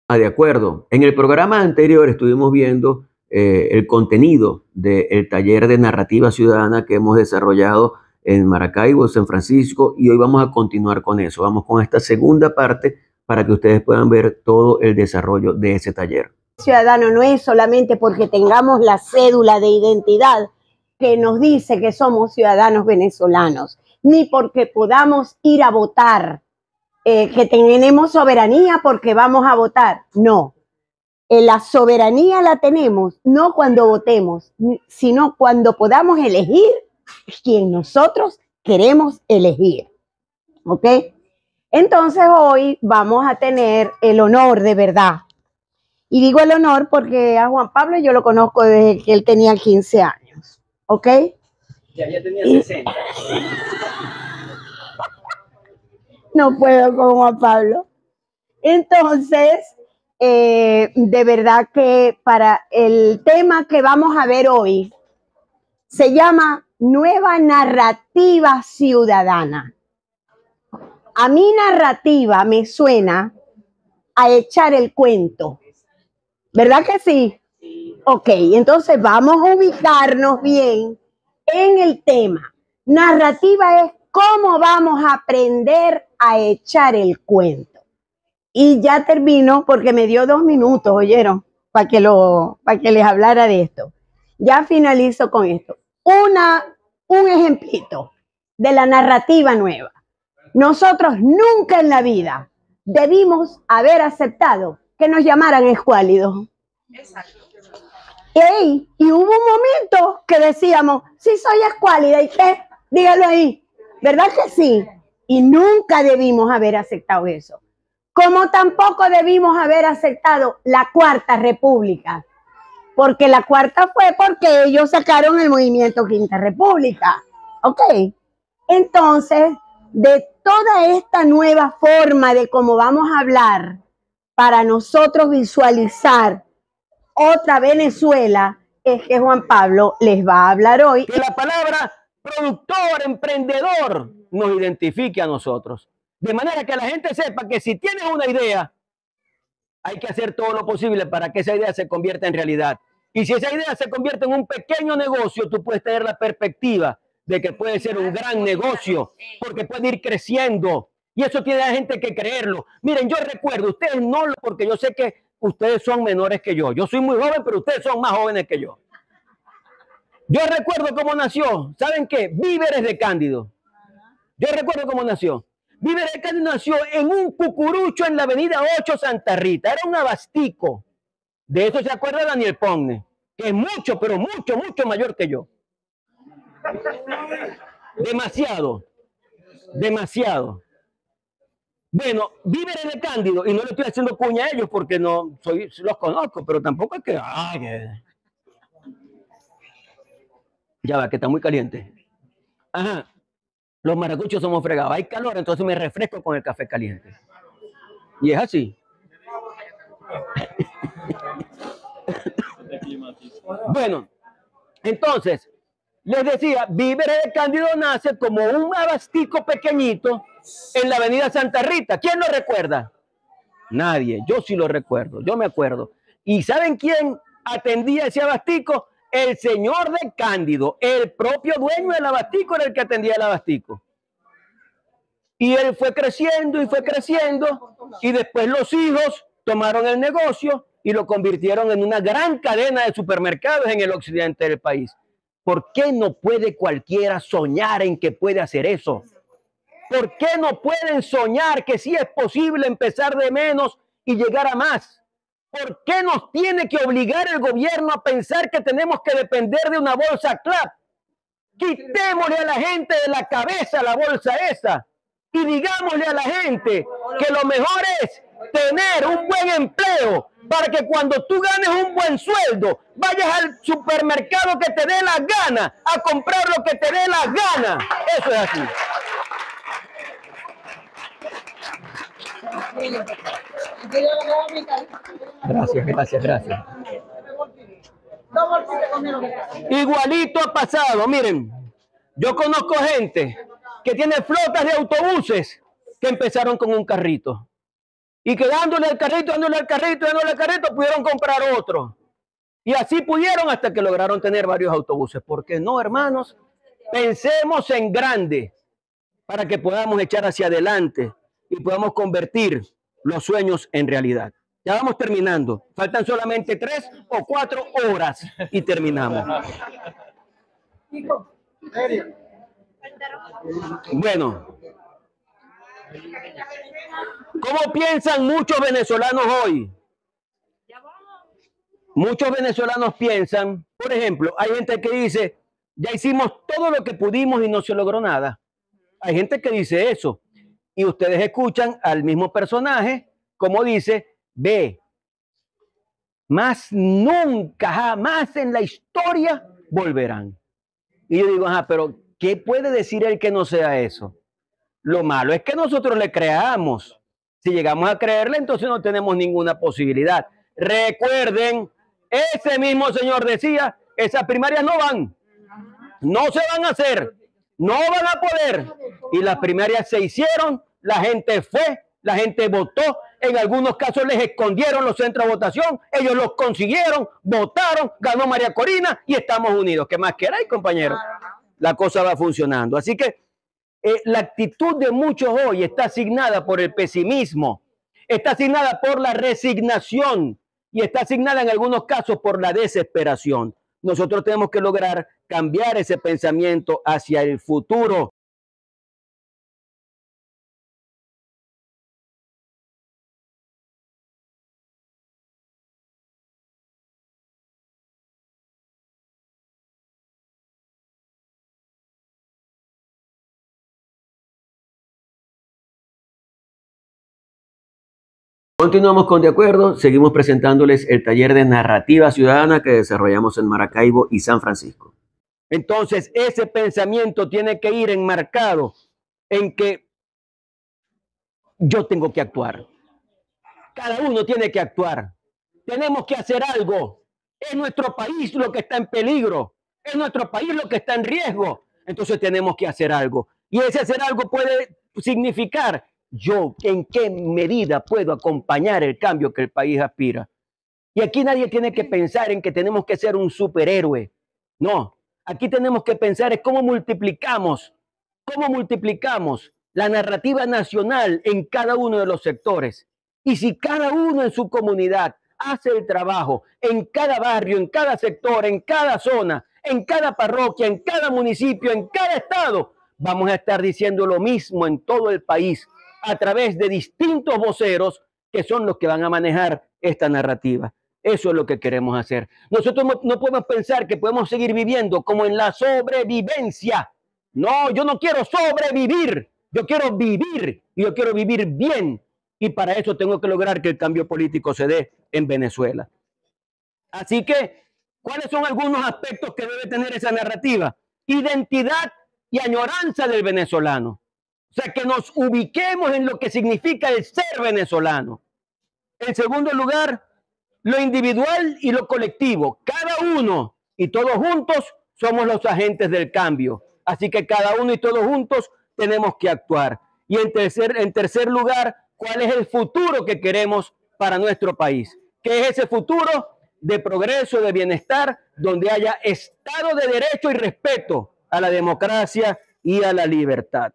Ah, de acuerdo. En el programa anterior estuvimos viendo el contenido del taller de narrativa ciudadana que hemos desarrollado en Maracaibo, San Francisco, y hoy vamos a continuar con eso. Vamos con esta segunda parte para que ustedes puedan ver todo el desarrollo de ese taller. Ciudadano no es solamente porque tengamos la cédula de identidad que nos dice que somos ciudadanos venezolanos, ni porque podamos ir a votar, que tenemos soberanía porque vamos a votar. No, la soberanía la tenemos no cuando votemos, sino cuando podamos elegir quien nosotros queremos elegir. ¿Ok? Entonces hoy vamos a tener el honor de verdad. Y digo el honor porque a Juan Pablo yo lo conozco desde que él tenía 15 años. ¿Ok? Ya tenía 60. No puedo con Juan Pablo. Entonces, de verdad que para el tema que vamos a ver hoy se llama Nueva Narrativa Ciudadana. A mi narrativa me suena a echar el cuento. ¿Verdad que sí? Ok, entonces vamos a ubicarnos bien en el tema. Narrativa es cómo vamos a aprender a echar el cuento. Y ya termino porque me dio 2 minutos, ¿oyeron? Para que les hablara de esto. Ya finalizo con esto. Un ejemplito de la narrativa nueva. Nosotros nunca en la vida debimos haber aceptado que nos llamaran escuálidos. Exacto. Y hubo un momento que decíamos, sí soy escuálida, ¿y qué? Dígalo ahí. ¿Verdad que sí? Y nunca debimos haber aceptado eso. Como tampoco debimos haber aceptado la Cuarta República. Porque la cuarta fue porque ellos sacaron el movimiento Quinta República. ¿Ok? Entonces, de toda esta nueva forma de cómo vamos a hablar, para nosotros visualizar otra Venezuela, es que Juan Pablo les va a hablar hoy. Que la palabra productor, emprendedor, nos identifique a nosotros. De manera que la gente sepa que si tienes una idea, hay que hacer todo lo posible para que esa idea se convierta en realidad. Y si esa idea se convierte en un pequeño negocio, tú puedes tener la perspectiva de que puede ser un gran negocio, porque puede ir creciendo. Y eso tiene a la gente que creerlo. Miren, yo recuerdo, ustedes no, porque yo sé que ustedes son menores que yo. Yo soy muy joven, pero ustedes son más jóvenes que yo. Yo recuerdo cómo nació, ¿saben qué? Víveres de Cándido. Yo recuerdo cómo nació. Víveres de Cándido nació en un cucurucho en la avenida 8 Santa Rita. Era un abastico. De eso se acuerda Daniel Ponne, que es mucho, pero mucho, mucho mayor que yo. Demasiado. Demasiado. Bueno, Víveres de Cándido, y no le estoy haciendo cuña a ellos porque no los conozco, pero tampoco es que... Ya va, que está muy caliente. Ajá. Los maracuchos somos fregados. Hay calor, entonces me refresco con el café caliente. Y es así. Bueno, entonces, les decía, Víveres de Cándido nace como un abastico pequeñito en la avenida Santa Rita. ¿Quién lo recuerda? Nadie. Yo sí lo recuerdo. Yo me acuerdo. ¿Y saben quién atendía ese abastico? El señor de Cándido. El propio dueño del abastico era el que atendía el abastico. Y él fue creciendo y fue creciendo. Y después los hijos tomaron el negocio y lo convirtieron en una gran cadena de supermercados en el occidente del país. ¿Por qué no puede cualquiera soñar en que puede hacer eso? ¿Por qué no pueden soñar que sí es posible empezar de menos y llegar a más? ¿Por qué nos tiene que obligar el gobierno a pensar que tenemos que depender de una bolsa CLAP? Quitémosle a la gente de la cabeza la bolsa esa y digámosle a la gente que lo mejor es tener un buen empleo para que cuando tú ganes un buen sueldo vayas al supermercado que te dé la gana a comprar lo que te dé la gana. Eso es así. Gracias. Igualito ha pasado, miren, yo conozco gente que tiene flotas de autobuses que empezaron con un carrito Y que dándole al carrito, pudieron comprar otro. Y así pudieron hasta que lograron tener varios autobuses. ¿Por qué no, hermanos? Pensemos en grande para que podamos echar hacia adelante y podamos convertir los sueños en realidad. Ya vamos terminando. Faltan solamente 3 o 4 horas y terminamos. Bueno, ¿cómo piensan muchos venezolanos hoy? Muchos venezolanos piensan, por ejemplo, hay gente que dice, ya hicimos todo lo que pudimos y no se logró nada. Hay gente que dice eso. Y ustedes escuchan al mismo personaje como dice, ve, más nunca, jamás en la historia volverán. Y yo digo, ajá, pero ¿qué puede decir él que no sea eso? Lo malo es que nosotros le creamos. Si llegamos a creerle, entonces no tenemos ninguna posibilidad. Recuerden, ese mismo señor decía, esas primarias no van. No se van a hacer. No van a poder. Y las primarias se hicieron, la gente fue, la gente votó. En algunos casos les escondieron los centros de votación. Ellos los consiguieron, votaron, ganó María Corina y estamos unidos. ¿Qué más queráis, compañeros? La cosa va funcionando. Así que la actitud de muchos hoy está asignada por el pesimismo, está asignada por la resignación y está asignada en algunos casos por la desesperación. Nosotros tenemos que lograr cambiar ese pensamiento hacia el futuro. Continuamos con De Acuerdo, seguimos presentándoles el taller de narrativa ciudadana que desarrollamos en Maracaibo y San Francisco. Entonces, ese pensamiento tiene que ir enmarcado en que yo tengo que actuar. Cada uno tiene que actuar. Tenemos que hacer algo. Es nuestro país lo que está en peligro. Es nuestro país lo que está en riesgo. Entonces tenemos que hacer algo. Y ese hacer algo puede significar yo en qué medida puedo acompañar el cambio que el país aspira. Y aquí nadie tiene que pensar en que tenemos que ser un superhéroe. No, aquí tenemos que pensar en cómo multiplicamos la narrativa nacional en cada uno de los sectores. Y si cada uno en su comunidad hace el trabajo, en cada barrio, en cada sector, en cada zona, en cada parroquia, en cada municipio, en cada estado, vamos a estar diciendo lo mismo en todo el país a través de distintos voceros que son los que van a manejar esta narrativa. Eso es lo que queremos hacer. Nosotros no podemos pensar que podemos seguir viviendo como en la sobrevivencia. No, yo no quiero sobrevivir. Yo quiero vivir y yo quiero vivir bien. Y para eso tengo que lograr que el cambio político se dé en Venezuela. Así que, ¿cuáles son algunos aspectos que debe tener esa narrativa? Identidad y añoranza del venezolano. O sea, que nos ubiquemos en lo que significa el ser venezolano. En segundo lugar, lo individual y lo colectivo. Cada uno y todos juntos somos los agentes del cambio. Así que cada uno y todos juntos tenemos que actuar. Y en tercer lugar, ¿cuál es el futuro que queremos para nuestro país? ¿Qué es ese futuro de progreso, de bienestar, donde haya Estado de Derecho y respeto a la democracia y a la libertad?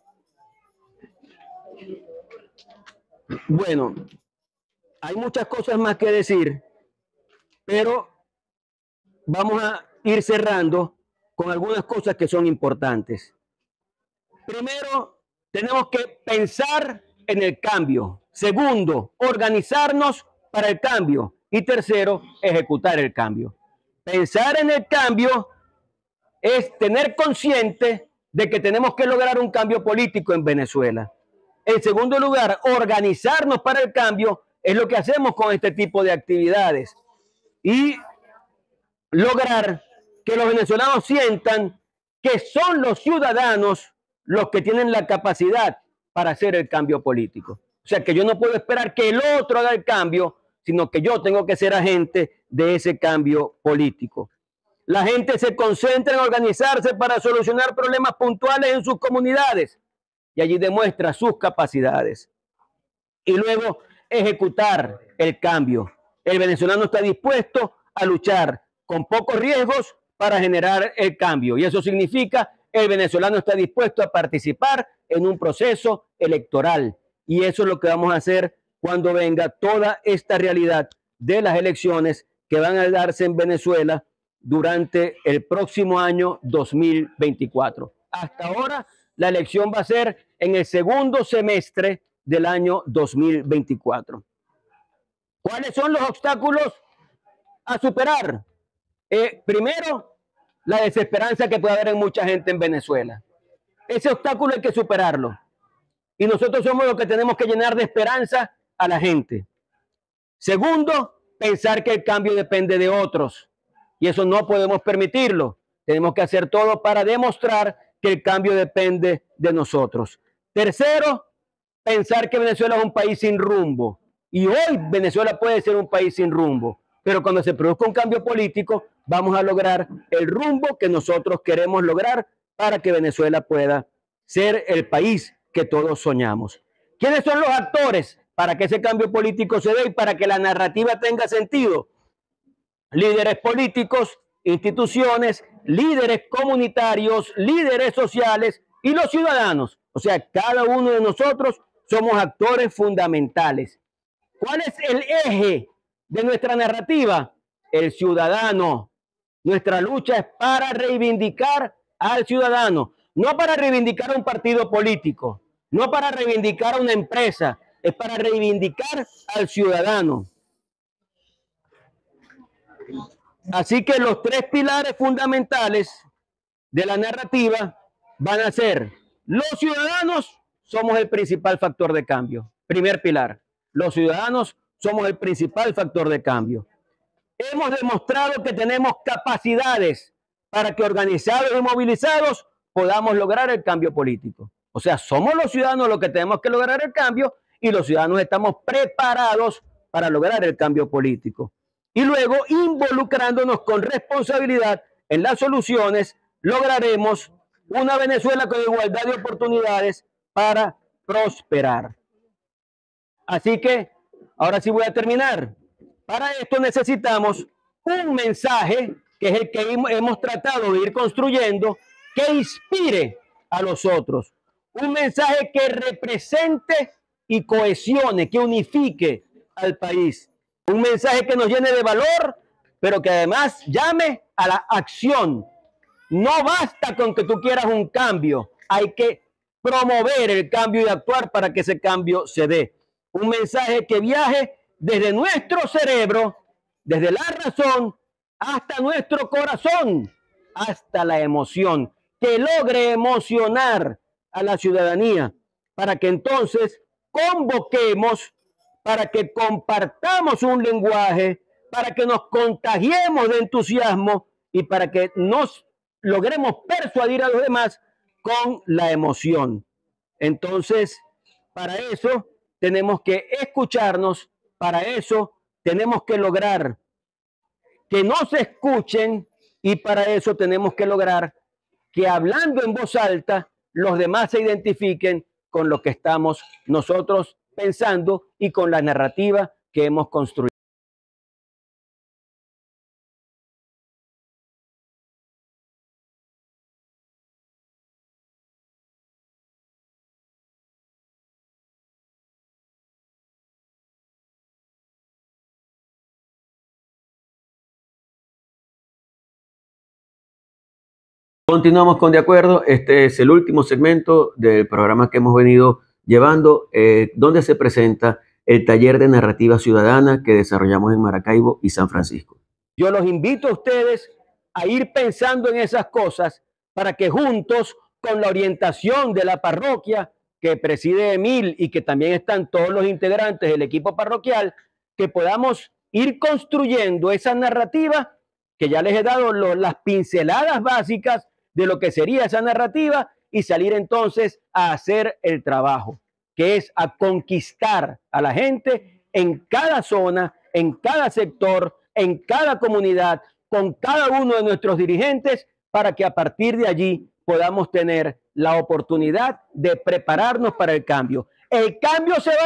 Bueno, hay muchas cosas más que decir, pero vamos a ir cerrando con algunas cosas que son importantes. Primero, tenemos que pensar en el cambio. Segundo, organizarnos para el cambio. Y tercero, ejecutar el cambio. Pensar en el cambio es tener consciente de que tenemos que lograr un cambio político en Venezuela. En segundo lugar, organizarnos para el cambio es lo que hacemos con este tipo de actividades. Y lograr que los venezolanos sientan que son los ciudadanos los que tienen la capacidad para hacer el cambio político. O sea, que yo no puedo esperar que el otro haga el cambio, sino que yo tengo que ser agente de ese cambio político. La gente se concentra en organizarse para solucionar problemas puntuales en sus comunidades y allí demuestra sus capacidades. Y luego ejecutar el cambio. El venezolano está dispuesto a luchar con pocos riesgos para generar el cambio. Y eso significa el venezolano está dispuesto a participar en un proceso electoral. Y eso es lo que vamos a hacer cuando venga toda esta realidad de las elecciones que van a darse en Venezuela durante el próximo año 2024. Hasta ahora, la elección va a ser en el segundo semestre del año 2024. ¿Cuáles son los obstáculos a superar? Primero, la desesperanza que puede haber en mucha gente en Venezuela. Ese obstáculo hay que superarlo. Y nosotros somos los que tenemos que llenar de esperanza a la gente. Segundo, pensar que el cambio depende de otros. Y eso no podemos permitirlo. Tenemos que hacer todo para demostrar que el cambio depende de nosotros. Tercero, pensar que Venezuela es un país sin rumbo. Y hoy Venezuela puede ser un país sin rumbo. Pero cuando se produzca un cambio político, vamos a lograr el rumbo que nosotros queremos lograr para que Venezuela pueda ser el país que todos soñamos. ¿Quiénes son los actores para que ese cambio político se dé y para que la narrativa tenga sentido? Líderes políticos, instituciones, líderes comunitarios, líderes sociales y los ciudadanos. O sea, cada uno de nosotros somos actores fundamentales. ¿Cuál es el eje de nuestra narrativa? El ciudadano. Nuestra lucha es para reivindicar al ciudadano, no para reivindicar a un partido político, no para reivindicar a una empresa, es para reivindicar al ciudadano. Así que los tres pilares fundamentales de la narrativa van a ser: los ciudadanos somos el principal factor de cambio. Primer pilar, los ciudadanos somos el principal factor de cambio. Hemos demostrado que tenemos capacidades para que organizados y movilizados podamos lograr el cambio político. O sea, somos los ciudadanos los que tenemos que lograr el cambio y los ciudadanos estamos preparados para lograr el cambio político. Y luego, involucrándonos con responsabilidad en las soluciones, lograremos una Venezuela con igualdad de oportunidades para prosperar. Así que, ahora sí voy a terminar. Para esto necesitamos un mensaje, que es el que hemos tratado de ir construyendo, que inspire a los otros. Un mensaje que represente y cohesione, que unifique al país. Un mensaje que nos llene de valor, pero que además llame a la acción. No basta con que tú quieras un cambio, hay que promover el cambio y actuar para que ese cambio se dé. Un mensaje que viaje desde nuestro cerebro, desde la razón, hasta nuestro corazón, hasta la emoción, que logre emocionar a la ciudadanía, para que entonces convoquemos, para que compartamos un lenguaje, para que nos contagiemos de entusiasmo y para que nos logremos persuadir a los demás con la emoción. Entonces, para eso tenemos que escucharnos, para eso tenemos que lograr que nos escuchen y para eso tenemos que lograr que hablando en voz alta los demás se identifiquen con lo que estamos nosotros pensando y con la narrativa que hemos construido. Continuamos con De Acuerdo. Este es el último segmento del programa que hemos venido llevando, donde se presenta el taller de narrativa ciudadana que desarrollamos en Maracaibo y San Francisco. Yo los invito a ustedes a ir pensando en esas cosas para que juntos, con la orientación de la parroquia que preside Emil y que también están todos los integrantes del equipo parroquial, que podamos ir construyendo esa narrativa que ya les he dado las pinceladas básicas de lo que sería esa narrativa y salir entonces a hacer el trabajo, que es a conquistar a la gente en cada zona, en cada sector, en cada comunidad, con cada uno de nuestros dirigentes, para que a partir de allí podamos tener la oportunidad de prepararnos para el cambio. El cambio se va a dar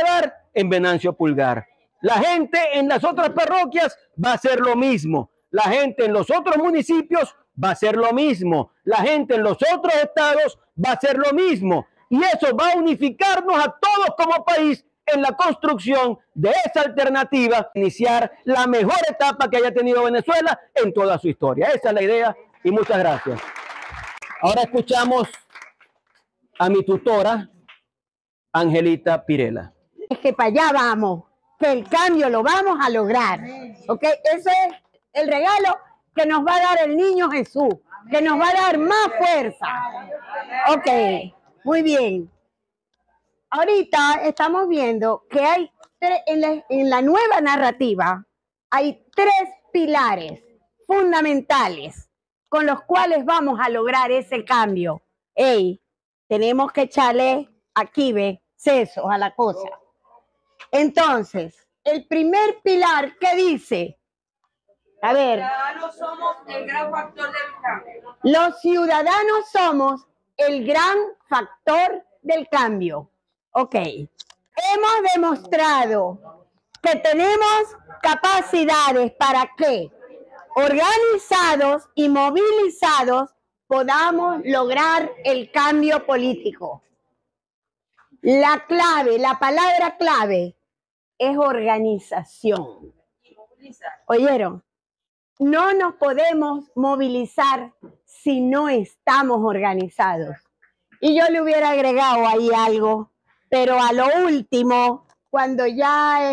en Venancio Pulgar. La gente en las otras parroquias va a hacer lo mismo. La gente en los otros municipios va a hacer lo mismo. La gente en los otros estados va a hacer lo mismo. Y eso va a unificarnos a todos como país en la construcción de esa alternativa, iniciar la mejor etapa que haya tenido Venezuela en toda su historia. Esa es la idea y muchas gracias. Ahora escuchamos a mi tutora, Angelita Pirela. Es que para allá vamos, que el cambio lo vamos a lograr. ¿Ok? Ese es el regalo que nos va a dar el niño Jesús, que nos va a dar más fuerza. Ok, muy bien. Ahorita estamos viendo que hay en la nueva narrativa hay 3 pilares fundamentales con los cuales vamos a lograr ese cambio. Ey, tenemos que echarle aquí, ve, sesos a la cosa. Entonces, el primer pilar, ¿qué dice? A ver. Los ciudadanos somos el gran factor del cambio. Los ciudadanos somos el gran factor del cambio. Ok. Hemos demostrado que tenemos capacidades para que, organizados y movilizados, podamos lograr el cambio político. La clave, la palabra clave es organización. ¿Oyeron? No nos podemos movilizar si no estamos organizados. Y yo le hubiera agregado ahí algo, pero a lo último, cuando ya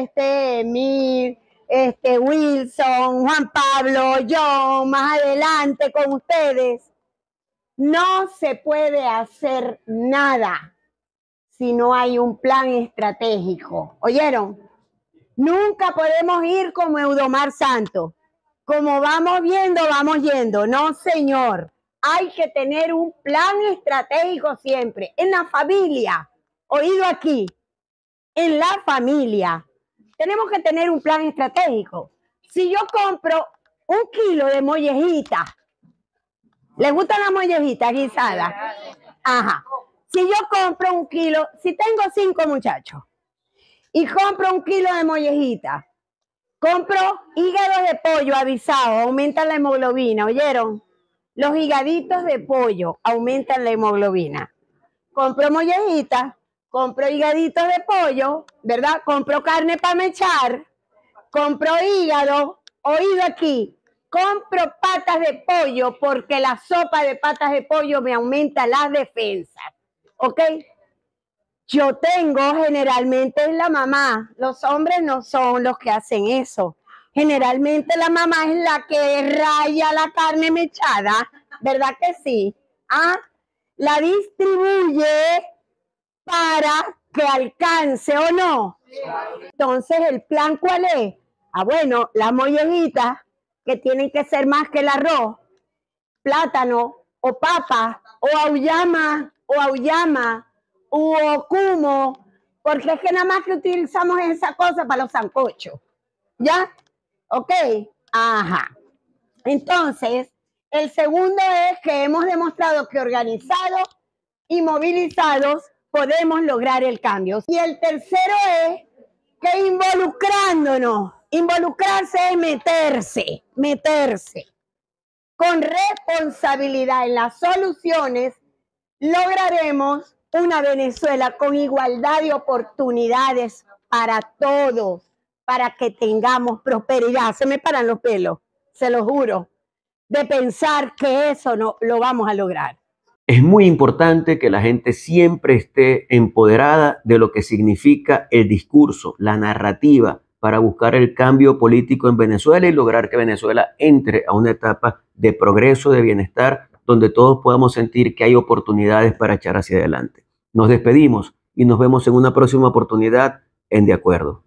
Wilson, Juan Pablo, yo, más adelante con ustedes, no se puede hacer nada si no hay un plan estratégico. ¿Oyeron? Nunca podemos ir como Eudomar Santos. Como vamos viendo, vamos yendo. No, señor. Hay que tener un plan estratégico siempre. En la familia. Oído aquí. En la familia. Tenemos que tener un plan estratégico. Si yo compro 1 kilo de mollejita, ¿les gustan las mollejitas guisadas? Ajá. Si yo compro 1 kilo, si tengo 5 muchachos y compro 1 kilo de mollejita, compro hígados de pollo avisados, aumentan la hemoglobina, ¿oyeron? Los higaditos de pollo aumentan la hemoglobina. Compro mollejita, compro higaditos de pollo, ¿verdad? Compro carne para mechar, compro hígado, oído aquí, compro patas de pollo porque la sopa de patas de pollo me aumenta las defensas. ¿Ok? Yo tengo generalmente es la mamá. Los hombres no son los que hacen eso. Generalmente la mamá es la que raya la carne mechada. ¿Verdad que sí? ¿Ah? La distribuye para que alcance o no. Entonces, ¿el plan cuál es? Ah, bueno, las mollejitas que tienen que ser más que el arroz, plátano o papa o auyama o cumo, porque es que nada más que utilizamos esa cosa para los sancochos. ¿Ya? ¿Ok? Ajá. Entonces, el segundo es que hemos demostrado que organizados y movilizados podemos lograr el cambio. Y el tercero es que involucrándonos, involucrarse es meterse. Con responsabilidad en las soluciones, lograremos una Venezuela con igualdad de oportunidades para todos, para que tengamos prosperidad. Se me paran los pelos, se lo juro, de pensar que eso no lo vamos a lograr. Es muy importante que la gente siempre esté empoderada de lo que significa el discurso, la narrativa, para buscar el cambio político en Venezuela y lograr que Venezuela entre a una etapa de progreso, de bienestar, donde todos podamos sentir que hay oportunidades para echar hacia adelante. Nos despedimos y nos vemos en una próxima oportunidad en De Acuerdo.